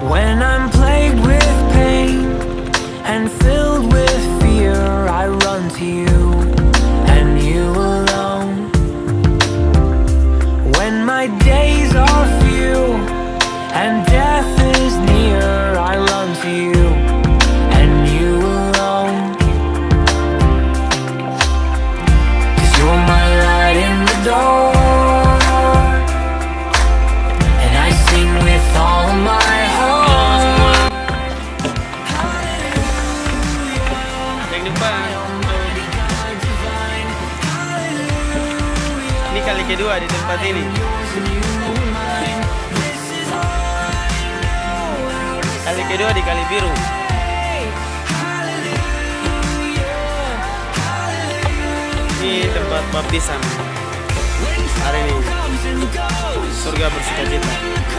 When I'm plagued with pain and filled with fear, I run to you and you alone. When my days are few and death is near, I run to you and you alone. 'Cause you're my light in the dark, and I sing with all my heart. Yang depan. Ini kali kedua di tempat ini. Kali kedua di Kali Biru. Ini tempat baptisan hari ini. Surga bersukacita.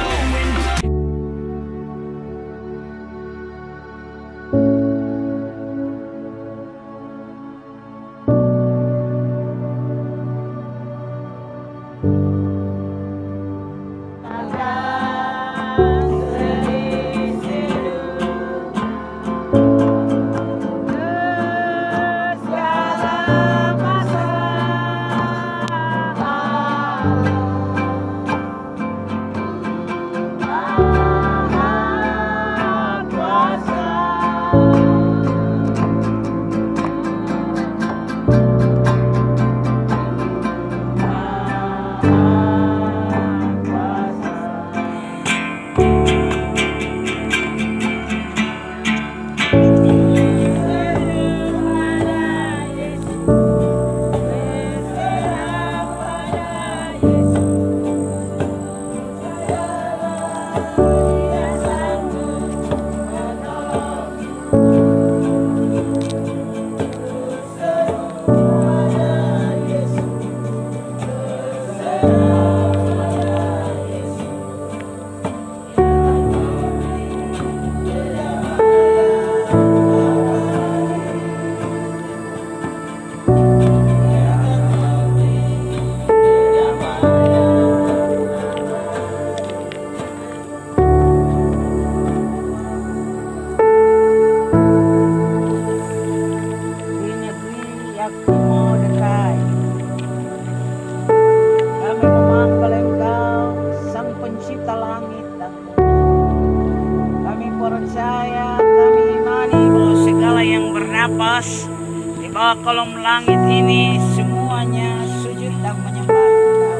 Di bawah kolom langit ini semuanya sujud dan menyembah Engkau.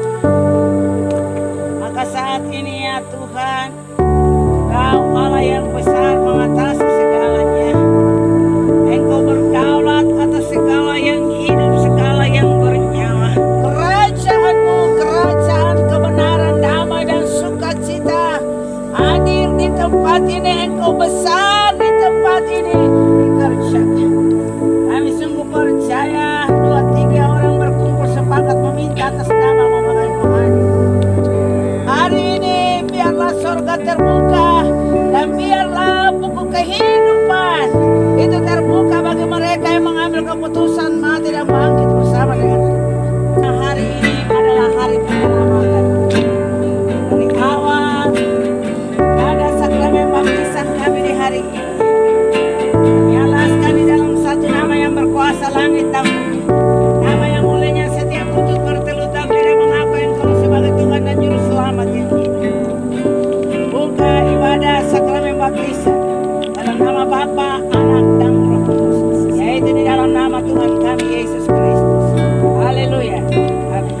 Maka saat ini ya Tuhan, Engkau Allah yang besar mengatasi segalanya. Engkau berdaulat atas segala yang hidup, segala yang bernyawa. Kerajaan-Mu, kerajaan kebenaran, damai dan sukacita hadir di tempat ini. Engkau besar di tempat ini dikerjakan. Kami sungguh percaya 2-3 orang berkumpul sepakat meminta atas nama-Mu maka Engkau hadir. Hari ini biarlah sorga terbuka dan biarlah buku kehidupan itu terbuka bagi mereka yang mengambil keputusan mati dan bangkit bersama dengan Tuhan. Hari ini adalah hari penyelamatan. Dari awal ada sakramen baptisan kami di hari ini. Alaskan di dalam satu nama yang berkuasa langit dan bumi, nama yang mulianya setiap lutut bertelut dan lidah mengaku Engkau sebagai Tuhan dan Juru Selamat yang hidup. Buka ibadah sakramen baptisan dalam nama Bapa, Anak dan Roh Kudus, yaitu di dalam nama Tuhan kami Yesus Kristus. Haleluya. Amin.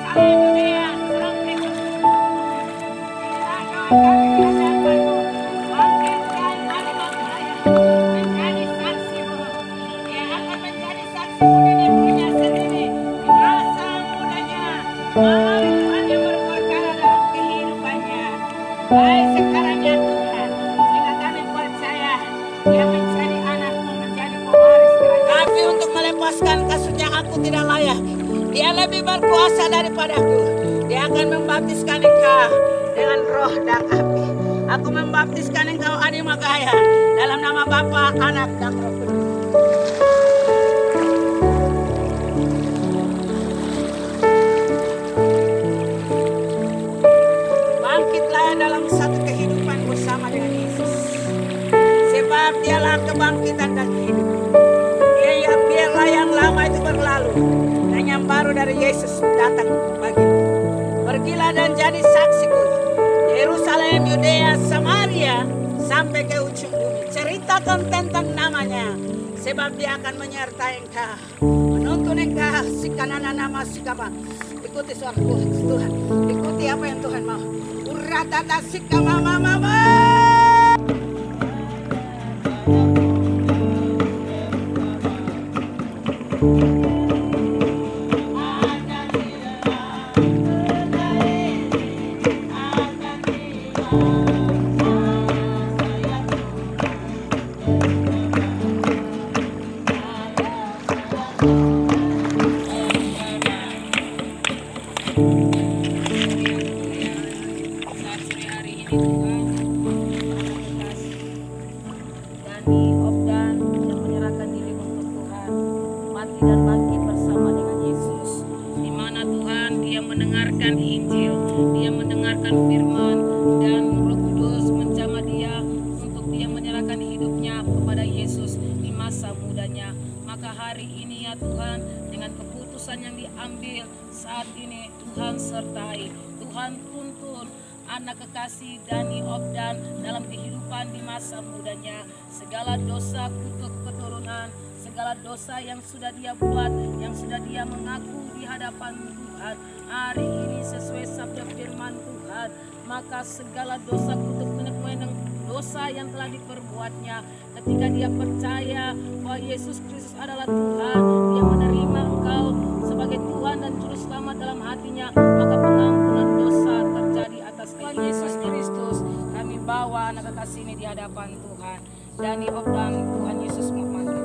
Baik sekarang ya Tuhan, sehingga kami percaya Dia menjadi anak-Mu, menjadi pewaris kerajaan. Tapi untuk melepaskan kasusnya aku tidak layak. Dia lebih berkuasa daripadaku. Dia akan membaptiskan engkau dengan roh dan api. Aku membaptiskan engkau Adi Magaya dalam nama Bapa, Anak dan Roh Kudus. Dalam satu kehidupan bersama dengan Yesus, sebab Dialah kebangkitan dan kehidupan. Biarlah yang lama itu berlalu dan yang baru dari Yesus datang bagimu. Pergilah dan jadi saksiku Yerusalem, Yudea, Samaria sampai ke ujung bumi. Ceritakan tentang namanya, sebab Dia akan menyertai engkau, menuntun engkau sikanana nama sikama. Ikuti suara Tuhan, ikuti apa yang Tuhan mau. Ratata sikama mama. Dan bangkit bersama dengan Yesus, di mana Tuhan Dia mendengarkan Injil, Dia mendengarkan firman, dan Roh Kudus menjamah dia untuk dia menyerahkan hidupnya kepada Yesus di masa mudanya. Maka hari ini ya Tuhan, dengan keputusan yang diambil saat ini, Tuhan sertai, Tuhan tuntun anak kekasih Dani Ofdan dalam kehidupan di masa mudanya. Segala dosa kutuk keturunan, segala dosa yang sudah dia buat, yang sudah dia mengaku di hadapan Tuhan, hari ini sesuai sabda firman Tuhan, maka segala dosa kutuk nenek moyang, dosa yang telah diperbuatnya, ketika dia percaya bahwa Yesus Kristus adalah Tuhan, dia menerima Engkau sebagai Tuhan dan Juru Selamat dalam hatinya, maka pengampunan dosa terjadi atas Tuhan Yesus Kristus. Kami bawa anak kekasih ini di hadapan Tuhan, Dani Ofdan, Tuhan Yesus memanggil.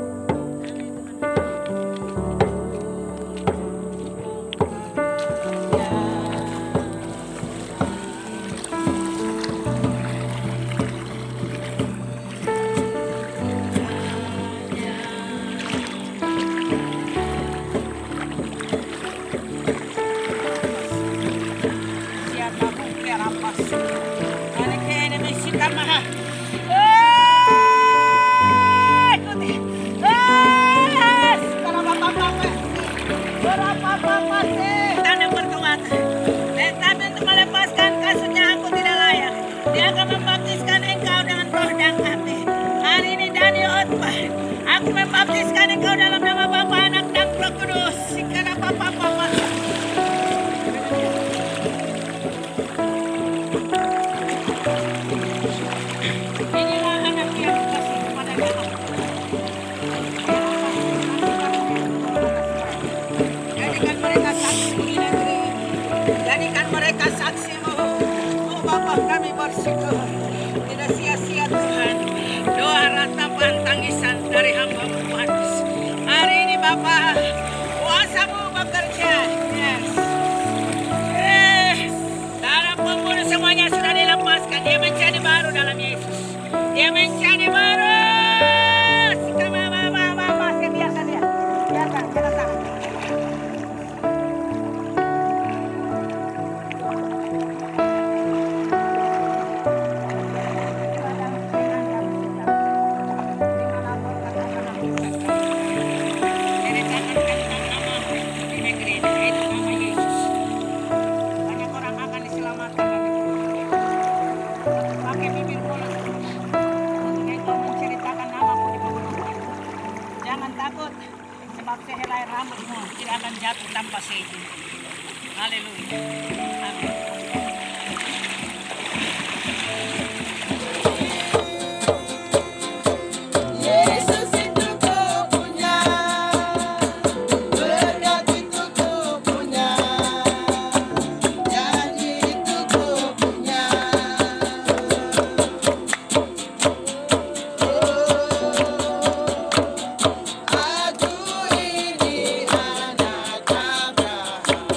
Aku membaptiskan engkau dalam nama Bapa, Anak dan Roh Kudus. Karena Bapa. Inilah anak yang dikasih kepada Allah. Jadikan mereka saksi di negeri. Jadikan mereka saksi-Mu. Oh Bapa, kami bersyukur. Tidak sia-sia Tuhan. Doa ratapan tangisan dari hamba-Mu Tuhan. Hari ini Bapa, kuasa-Mu bekerja. Yes. Dalam pembunuh semuanya sudah dilepaskan. Dia menjadi baru dalam Yesus. Dia menjadi baru. Masih biarkan dia. Biarkan, jangan tahan. Sebab sehelai rambutmu tidak akan jatuh tanpa seizin. Haleluya. Amin. Yesus itu kau punya, berkat itu kau punya, janji itu kau punya. Aku ini anak Abraham,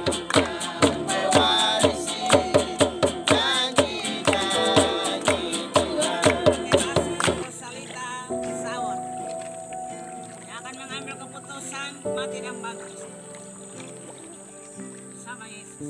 mewarisi janji-janji Tuhan. Rosalita Saur yang akan mengambil keputusan mati dan bangkit sama Yesus.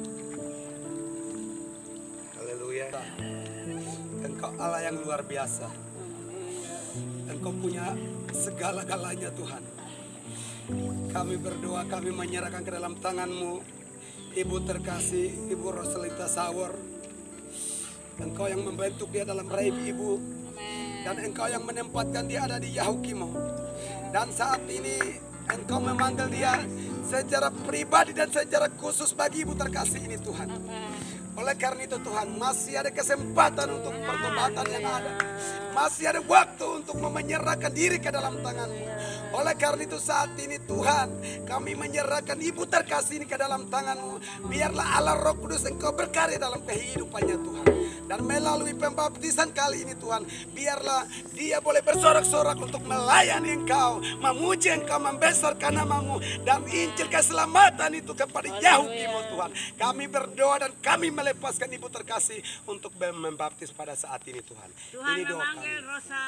Haleluya. Engkau Allah yang luar biasa. Engkau punya segala-galanya Tuhan. Kami berdoa, kami menyerahkan ke dalam tangan-Mu Ibu terkasih, Ibu Rosalita Saur. Engkau yang membentuk dia dalam rahim Ibu. Dan Engkau yang menempatkan dia ada di Yahukimo. Dan saat ini Engkau memanggil dia secara pribadi dan secara khusus bagi Ibu terkasih ini Tuhan. Oleh karena itu Tuhan, masih ada kesempatan untuk pertobatan yang ada. Masih ada waktu untuk menyerahkan diri ke dalam tangan-Mu. Oleh karena itu saat ini Tuhan, kami menyerahkan Ibu terkasih ini ke dalam tangan-Mu. Biarlah Allah Roh Kudus Engkau berkarya dalam kehidupannya Tuhan. Dan melalui pembaptisan kali ini Tuhan, biarlah dia boleh bersorak-sorak untuk melayani Engkau, memuji Engkau, membesarkan nama-Mu, dan Injil keselamatan itu kepada Yahukimo Tuhan. Kami berdoa dan kami melepaskan Ibu terkasih untuk membaptis pada saat ini Tuhan. Tuhan Ini doa kami. memanggil Rosa.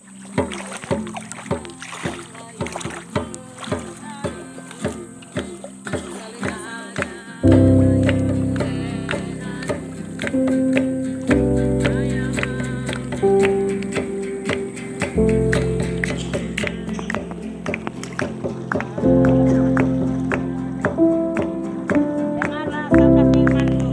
Dengarlah sabda firman-Mu.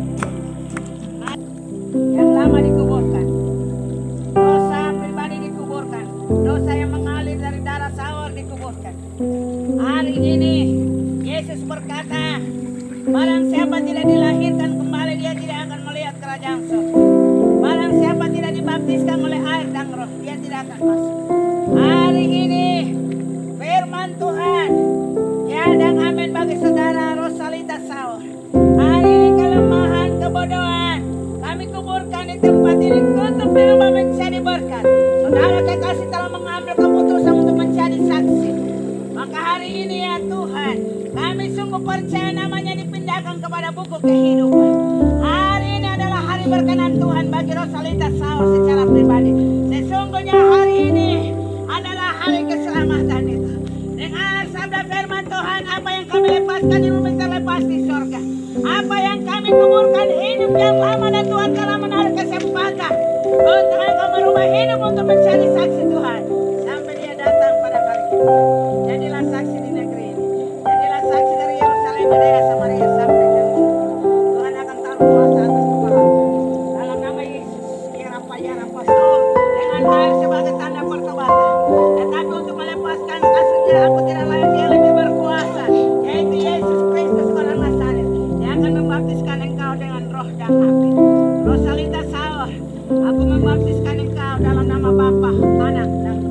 Yang lama dikuburkan, dosa pribadi dikuburkan, dosa yang mengalir dari darah Saur dikuburkan. Hari ini Yesus berkata, barang siapa tidak dilahirkan kembali dia tidak akan melihat kerajaan surga. Barang siapa tidak dibaptiskan oleh air dan roh dia tidak akan masuk. Hari ini firman Tuhan, ya dan amin bagi saudara Rosalita Saur. Hari ini kelemahan, kebodohan kami kuburkan di tempat ini untuk dirubah menjadi berkat. Saudara kekasih telah mengambil keputusan untuk menjadi saksi. Maka hari ini ya Tuhan, kami sungguh percaya namanya dipindahkan kepada buku kehidupan. Hari ini adalah hari berkenan Tuhan bagi Rosalita Saur secara pribadi. Sesungguhnya hari ini adalah hari keselamatan itu. Dengan sabda firman Tuhan, apa yang kami lepaskan di bumi terlepas di surga. Apa yang kami kuburkan hidup yang lama dan Tuhan telah menaruh kesempatan untuk engkau merubah hidup untuk menjadi saksi Tuhan sampai dia datang pada kali kita. Jadilah saksi di negeri ini. Jadilah saksi dari Yerusalem, daerah Samaria sampai ke ujung. Tuhan akan taruh kuasa atas kepala. Dalam nama Yesus, ya Rasul, dengan air sebagai tanda pertobatan. Tetapi untuk melepaskan kasusnya, aku tidak layak, dia lebih berkuasa, yaitu Yesus Kristus orang Nazaret. Dia akan membaptiskan engkau dengan roh dan api. Rosalita Saur, aku membaptiskan engkau dalam nama Bapa, Anak, dan Roh.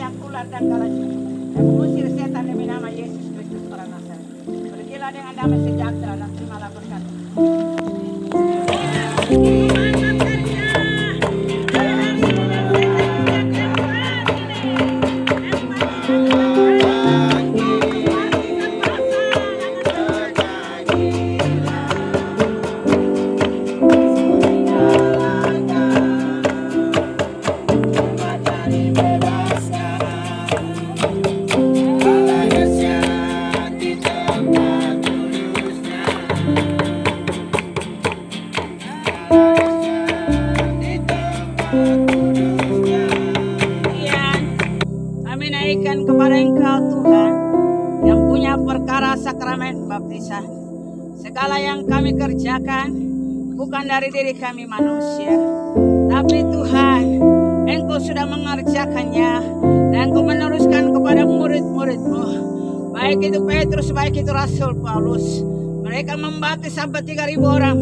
banyak ular dan kalajengking, dan mengusir setan demi nama Yesus Kristus orang Nazaret. Pergilah dengan damai sejahtera dan terimalah berkat. Kepada Engkau Tuhan yang punya perkara sakramen baptisan, segala yang kami kerjakan bukan dari diri kami manusia, tapi Tuhan Engkau sudah mengerjakannya dan Engkau meneruskan kepada murid-murid-Mu, baik itu Petrus, baik itu Rasul Paulus. Mereka membaptis sampai 3.000 orang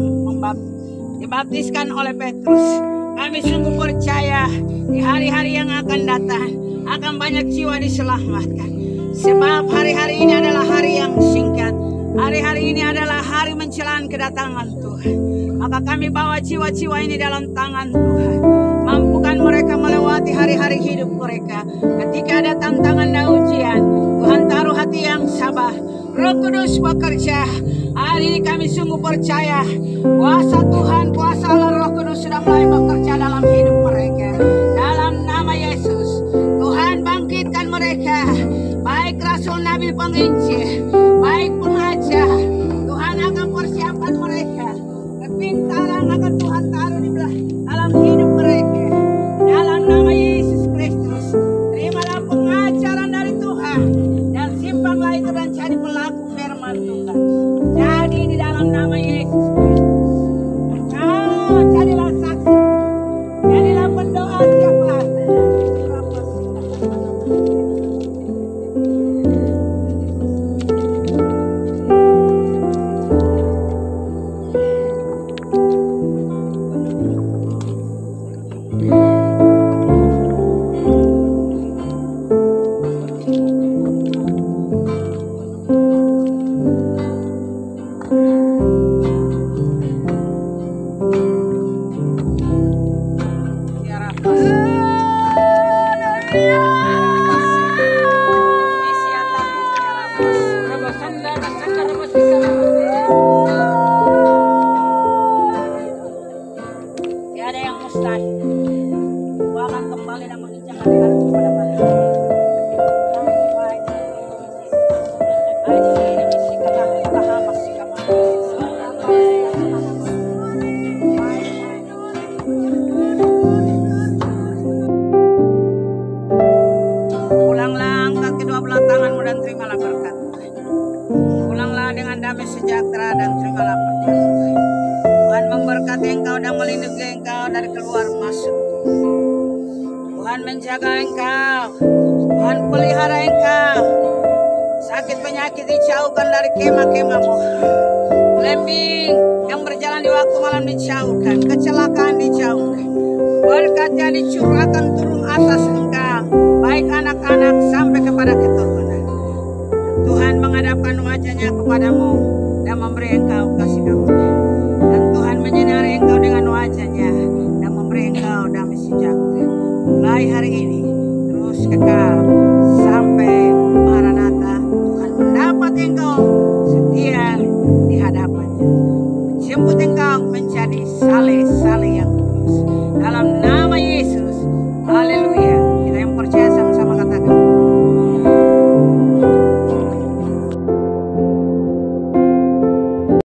dibaptiskan oleh Petrus. Kami sungguh percaya di hari-hari yang akan datang akan banyak jiwa diselamatkan. Sebab hari-hari ini adalah hari yang singkat. Hari-hari ini adalah hari menjelang kedatangan Tuhan. Maka kami bawa jiwa-jiwa ini dalam tangan Tuhan. Mampukan mereka melewati hari-hari hidup mereka. Ketika ada tantangan dan ujian, Tuhan taruh hati yang sabar. Roh Kudus bekerja. Hari ini kami sungguh percaya kuasa Tuhan, kuasa Allah Roh Kudus sudah mulai bekerja dalam hidup mereka. Dalam nama Yesus, Tuhan bangkitkan mereka. Baik Rasul, Nabi, penginjil, baik pengajar, Tuhan akan persiapkan mereka. Kepintaran akan Tuhan taruh di dalam hidup mereka. Dalam nama Yesus Kristus, terimalah pengajaran dari Tuhan dan simpanlah itu dan jadi pelaku firman Tuhan. Jadi di dalam nama Yesus Kristus, kau jadilah saksi, jadilah pendoa siapa. Tiada yang mustahil. Aku akan kembali dan menginjak hati-hati kepada mereka. Ulanglah angkat kedua belah tanganmu dan terimalah berkat. Ulanglah dengan damai sejahtera dan terimalah berkat. Tuhan memberkati engkau dan melindungi engkau dari keluar masuk. Tuhan menjaga engkau. Tuhan pelihara engkau. Sakit penyakit dijauhkan dari kemah-kemahmu. Lembing yang berjalan di waktu malam dijauhkan. Kecelakaan dijauhkan. Berkatnya dicurahkan turun atas engkau. Baik anak-anak sampai kepada keturunan. Tuhan menghadapkan wajahnya kepadamu dan memberi engkau kasih karunia. Dan Tuhan menyinari engkau dengan wajahnya dan memberi engkau damai sejahtera. Mulai hari ini terus kekal sampai Maranatha. Tuhan mendapat engkau setia di hadapannya, menjemput engkau menjadi saleh-saleh yang tulus. Dalam nama